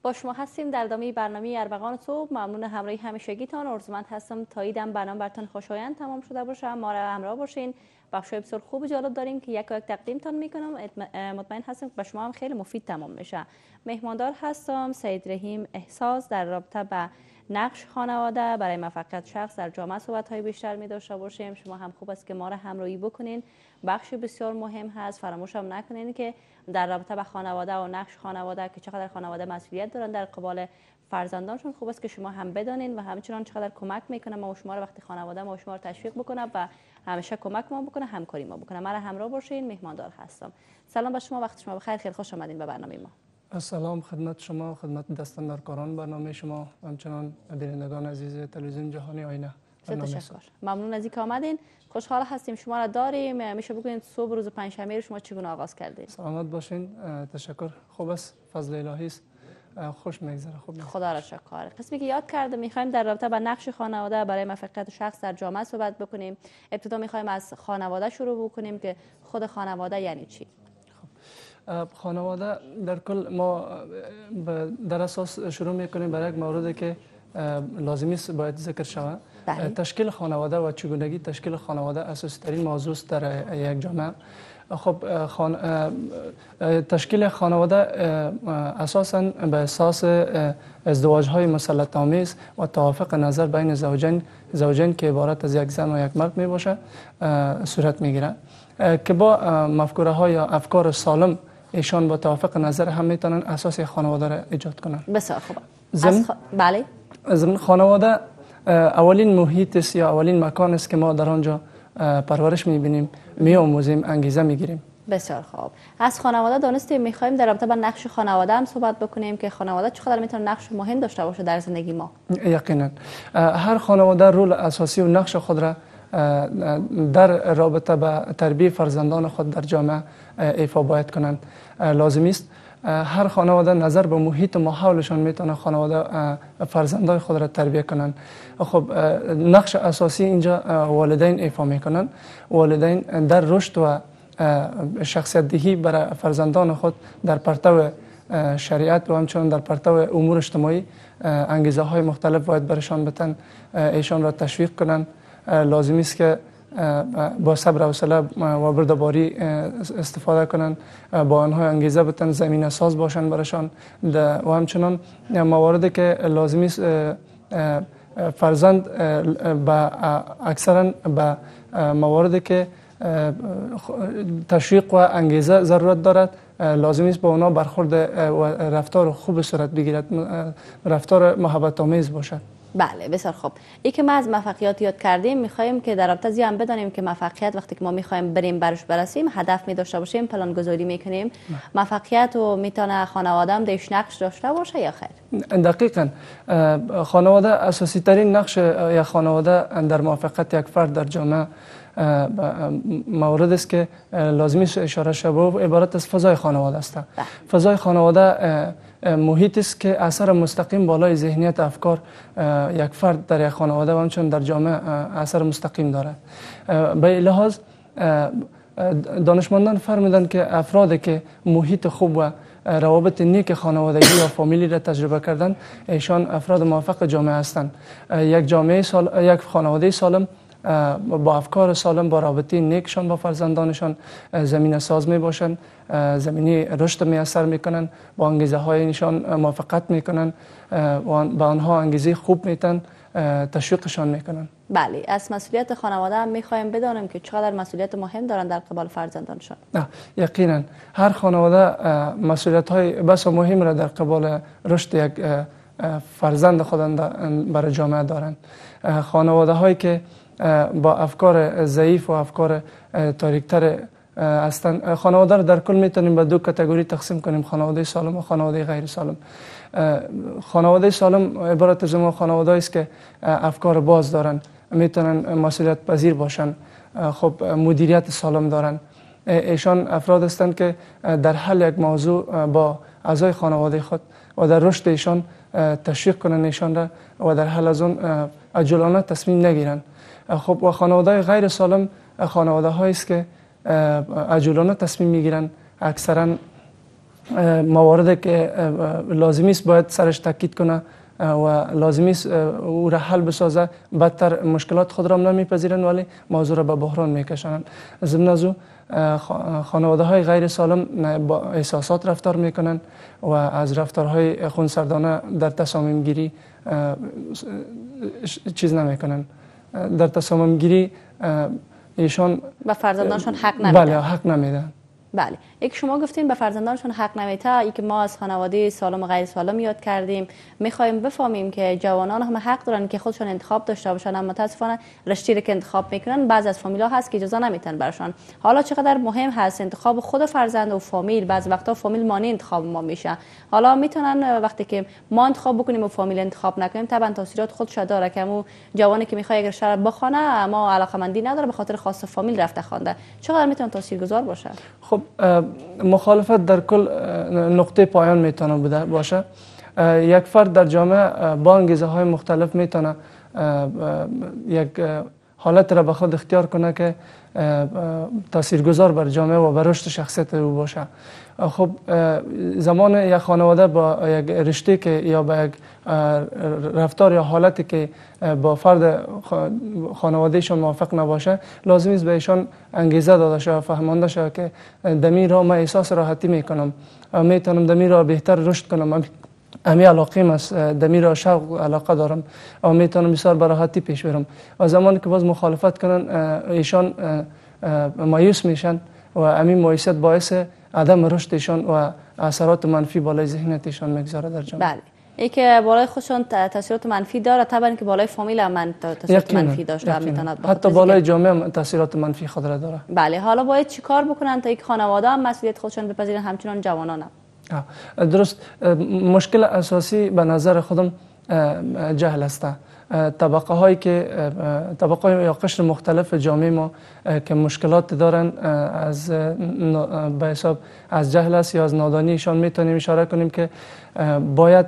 با شما هستیم در ادامه برنامه اربغان صبح. ممنون همراهی همیشگیتان. ارجمند هستم تا ایدم برنامه براتون خوشایند تمام شده باشه. ما را همراه باشین. بخشای بسیار خوب جالب داریم که یک تقدیمتان میکنم. مطمئن هستم که به شما هم خیلی مفید تمام میشه. مهماندار هستم سید رحیم احساس در رابطه با نقش خانواده برای موفقیت شخص در جامعه صحبت های بیشتر می داشته باشیم. شما هم خوب است که ما را همراهی بکنین. بخش بسیار مهم هست. فراموش هم نکنین که در رابطه با خانواده و نقش خانواده که چقدر خانواده مسئولیت دارن در قبال فرزندانشون، خوب است که شما هم بدانین و همچنان چقدر کمک میکنه ما و شما رو وقتی خانواده ما و شما رو تشویق بکنه و همیشه کمک ما بکنه، همکاری ما بکنه. ما را همراه باشین. مهماندار هستم. سلام به شما، وقت شما بخیر. خیلی خوش آمدین به برنامه ما. سلام خدمت شما، خدمت دستاندرکاران برنامه شما، همچنان بینندگان عزیز تلویزیون جهانی آینه. تشکر. ممنون از اینکه آمدین. خوشحال هستیم شما را داریم. میشه بگوین صبح روز پنجشنبه رو شما چگونه آغاز کردید؟ سلامت باشین. تشکر. خوب است، فضل الهی است. خوش میگذره. خوب. خدا را شکر. قسمی که یاد کرده میخوایم در رابطه با نقش خانواده برای موفقیت شخص در جامعه صحبت بکنیم. ابتدا میخوایم از خانواده شروع بکنیم که خود خانواده یعنی چی؟ خانواده در کل ما در اساس شروع میکنیم برای یک موردی که لازمی است باید ذکر شود. تشکیل خانواده و چگونگی تشکیل خانواده اساسی ترین موضوع است در یک جامعه. خب تشکیل خانواده اساساً به اساس ازدواج های مسلط آمیز و توافق نظر بین زوجین که عبارت از یک زن و یک مرد می باشه صورت میگیره که با مفکوره ها یا افکار سالم ایشان با توافق نظر هم میتونن اساس خانواده را ایجاد کنن. بسیار خوب. بله. خانواده اولین محیط است یا اولین مکان است که ما در آنجا پرورش میبینیم، میآموزیم، انگیزه میگیریم. بسیار خوب. از خانواده دانستیم میخوایم در رابطه با نقش خانواده هم صحبت بکنیم که خانواده چقدر میتونه نقش مهم داشته باشه در زندگی ما. یقینا هر خانواده رول اساسی و نقش خود را در رابطه با تربیت فرزندان خود در جامعه ایفا باید کنند. لازمی است هر خانواده نظر به محیط و ماحولشان میتونه خانواده فرزندان خود را تربیت کنند. خب نقش اساسی اینجا والدین ایفا میکنند. والدین در رشد و شخصیت دهی برای فرزندان خود در پرتو شریعت و همچنان در پرتو امور اجتماعی انگیزه های مختلف باید برشان بتن، ایشان را تشویق کنند. لازمی است که با صبر و حوصله و بردباری استفاده کنند، با آنها انگیزه بتن، زمینه ساز باشند برشان و همچنان مواردی که لازمی است فرزند اکثرا به مواردی که تشویق و انگیزه ضرورت دارد لازمی است با اونا برخورد و رفتار خوب صورت بگیرد، رفتار محبت آمیز باشد. بله بسیار خوب. این که ما از موفقیت یاد کردیم، میخوایم که در رابطه هم بدانیم که موفقیت وقتی که ما میخوایم بریم برش برسیم، هدف می داشته باشیم، پلان گذاری میکنیم. موفقیت و میتونه خانواده هم درش نقش داشته باشه یا خیر؟ دقیقاً خانواده اساسی ترین نقش یا خانواده در موفقیت یک فرد در جامعه مورد است که لازمی است اشاره شود عبارت از فضای خانواده است. فضای خانواده محیط است که اثر مستقیم بالای ذهنیت افکار یک فرد در یک خانواده و همچنین در جامعه اثر مستقیم دارد. به لحاظ دانشمندان فرمودند که افرادی که محیط خوب و روابط نیک خانوادگی یا فامیلی را تجربه کردند ایشان افراد موفق جامعه هستند. یک خانواده سالم با افکار سالم، با رابطه نیکشان با فرزندانشان زمینه ساز می باشند، زمینی رشد میسر میکنن، با انگیزه های نشان موافقت میکنن و با آنها انگیزه خوب میتن، تشویقشان میکنن. بله، از مسئولیت خانواده هم میخوایم بدانیم که چقدر مسئولیت مهم دارن در قبال فرزندانشان. یقینا هر خانواده مسئولیت های بس مهم را در قبال رشد یک فرزند خودند برای جامعه دارند. خانواده هایی که با افکار ضعیف و افکار تاریکتر هستند، خانواده را در کل میتونیم به دو کاتگوری تقسیم کنیم، خانواده سالم و خانواده غیر سالم. خانواده سالم عبارت از خانواده است که افکار باز دارن، میتونن مسئولیت پذیر باشن، خب مدیریت سالم دارن. ایشان افراد هستند که در حل یک موضوع با اعضای خانواده خود و در رشد ایشان تشویق کنن ایشان را و در حل از اون عجولانه تصمیم نگیرن. خب و خانواده غیر سالم خانواده هایی است که عجولانه تصمیم میگیرن، اکثرا مواردی که لازمی است باید سرش تاکید کنه و لازمی است او را حل بسازه، بدتر مشکلات خود را نمیپذیرند ولی موضوع را به بحران میکشانند. ضمن از او خانواده های غیر سالم با احساسات رفتار میکنند و از رفتارهای خونسردانه در تصامیم گیری چیز نمیکنند. در تصامیم گیری ایشان به فرزندانشان حق نمیدن. بله، حق نمیدن. بله، یک شما گفتین به فرزندانشون حق نمیده. ای که ما از خانواده سالم و غیر سالم یاد کردیم، میخوایم بفهمیم که جوانان هم حق دارن که خودشون انتخاب داشته باشن، اما متاسفانه رشته که انتخاب میکنن بعضی از فامیل‌ها هست که اجازه نمیتن برشان. حالا چقدر مهم هست انتخاب خود فرزند و فامیل. بعضی وقتا فامیل مانع انتخاب ما میشه. حالا میتونن وقتی که ما انتخاب بکنیم و فامیل انتخاب نکنیم، طبعا تاثیرات خودش داره که مو جوانی که میخواد اگر شرط بخونه اما علاقمندی نداره به خاطر خاص فامیل رفته خوانده، چقدر میتونه تاثیرگذار باشه؟ خب مخالفت در کل نقطه پایان میتونه باشه. یک فرد در جامعه با انگیزه های مختلف میتونه یک حالت را به خود اختیار کنه که تاثیرگذار بر جامعه و بر رشد شخصیت او باشه. خب زمان یک خانواده با یک رشته که یا با یک رفتار یا حالتی که با فرد خانوادهشون موافق نباشه، لازم است به ایشان انگیزه داده شود، فهمانده شود که دمی را من احساس راحتی میکنم، میتونم دمی را بهتر رشد کنم، امی علاقه است، دمی را شوق علاقه دارم و میتونم بسیار به راحتی پیش برم. و زمانی که باز مخالفت کنن ایشان مایوس میشن و امی مایوسیت باعث عدم رشدشان و اثرات منفی بالای ذهنیتشان میگذاره در جامعه. بله، ای که بالای خودشان تاثیرات منفی داره، طبعا که بالای فامیل هم تاثیرات منفی داشته میتونه، حتی بالای جامعه هم تاثیرات منفی خود را داره. بله، حالا باید چیکار بکنن تا یک خانواده هم مسئولیت خودشان بپذیرن، همچنان جوانان هم؟ درست. مشکل اساسی به نظر خودم جهل است. طبقه هایی که طبقه یا قشر مختلف جامعه ما که مشکلات دارن از به حساب از جهل است یا از نادانیشان میتونیم اشاره کنیم که باید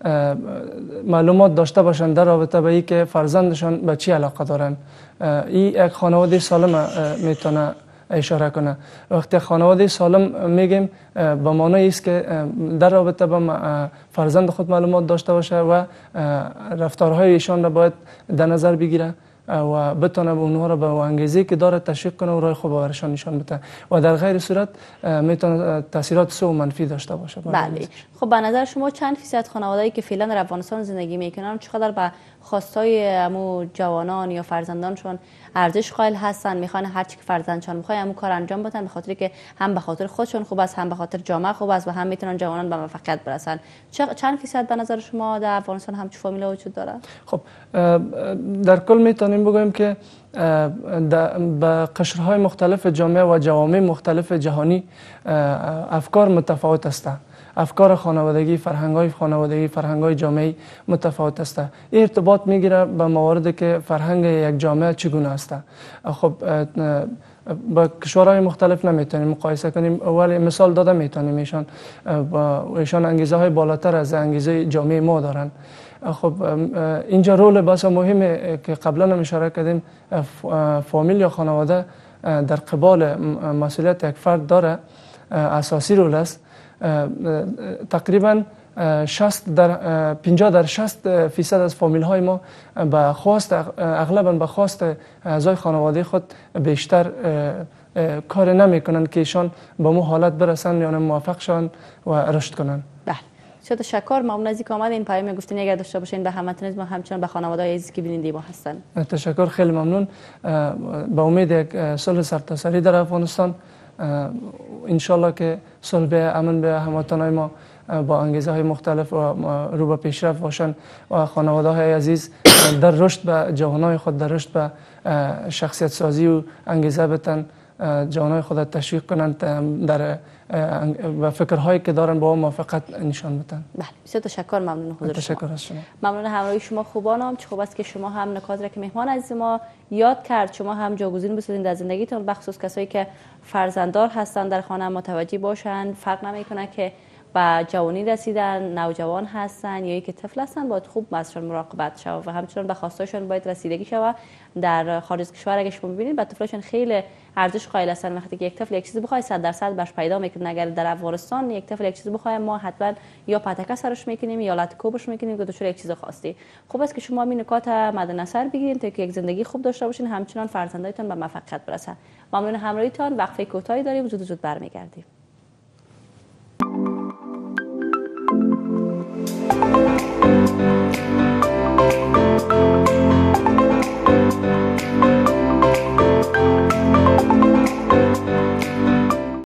معلومات داشته باشند در رابطه به اینکه فرزندشان به چی علاقه دارن. این یک خانواده سالم میتونه اشاره کنه. وقتی خانواده سالم میگیم به معنی است که در رابطه با فرزند خود معلومات داشته باشه و رفتارهای ایشان را باید در نظر بگیره و بتونه به اونها را به انگیزه که داره تشویق کنه و راه خوب برشان نشان بده و در غیر صورت میتونه تاثیرات سو و منفی داشته باشه. بله. خب به نظر شما چند فیصد خانواده‌ای که فعلا در افغانستان زندگی میکنن چقدر به خواستای امو جوانان یا فرزندانشون ارزش قائل هستن، میخوان هر چی که فرزندشون میخواد امو کار انجام بدن به خاطری که هم به خاطر خودشون خوب است، هم به خاطر جامعه خوب است و هم میتونن جوانان به موفقیت برسن؟ چند فیصد به نظر شما در افغانستان همچین فامیلا وجود داره؟ خب در کل میتونیم بگوییم که به قشرهای مختلف جامعه و جوامع مختلف جهانی افکار متفاوت است. افکار خانوادگی، فرهنگ‌های خانوادگی، فرهنگ‌های جامعی متفاوت است. این ارتباط میگیره به مواردی که فرهنگ یک جامعه چگونه است. خب با کشورهای مختلف نمیتونیم مقایسه کنیم، ولی مثال داده میتونیم ایشان انگیزه های بالاتر از انگیزه جامعه ما دارن. خب اینجا رول بس مهمه که قبلا هم اشاره کردیم، فامیل یا خانواده در قبال مسئولیت یک فرد داره، اساسی رول است. تقریبا 50 در 60% از فامیل های ما به خواست اغلبا به خواست اعضای خانواده خود بیشتر کار نمی کنند که ایشان به مو حالت برسن یا موفق شوند و رشد کنند. بله، بسیار تشکر. ممنون از اینکه آمدین پیام گفتین اگر داشته باشین به هموطنان ما همچنان به خانواده‌های عزیزی که بیننده ما هستن. تشکر، خیلی ممنون. با امید یک صلح سرتاسری در افغانستان، ان شاء الله که صلح به امن به هموطنان ما با انگیزه های مختلف و رو به پیشرفت باشن و خانواده های عزیز در رشد به جوانای خود، در رشد به شخصیت سازی و انگیزه بتن، جوانای خود تشویق کنند در و فکرهایی که دارن با موافقت نشان بدن. بله، بسیار تشکر. ممنون حضور شما. تشکر از شما. ممنون همراهی شما خوبانم. چه خوب است که شما هم نکات را که مهمان عزیز ما یاد کرد شما هم جاگزین بسازین در زندگیتون، بخصوص کسایی که فرزنددار هستن در خانه متوجه باشند. فرق نمیکنه که به جوانی رسیدن، نوجوان هستن یا که طفل هستن، باید خوب ازشون مراقبت شود و همچنین به خواستاشون باید رسیدگی شود. در خارج از کشور اگه شما ببینید، به طفلشون خیلی ارزش قائل هستن. وقتی که یک طفل یک چیزی بخواد 100% برش پیدا میکنه. اگر در افغانستان یک طفل یک چیزی بخواد، ما حتما یا پتکه سرش میکنیم یا لطکوبش میکنیم که دچار یک چیز خواستی. خوب است که شما این نکات مد نظر بگیرید تا که یک زندگی خوب داشته باشین، همچنان فرزندایتان به موفقیت برسن. ممنون همراهیتان. وقفه کوتاهی داریم، زود برمیگردیم.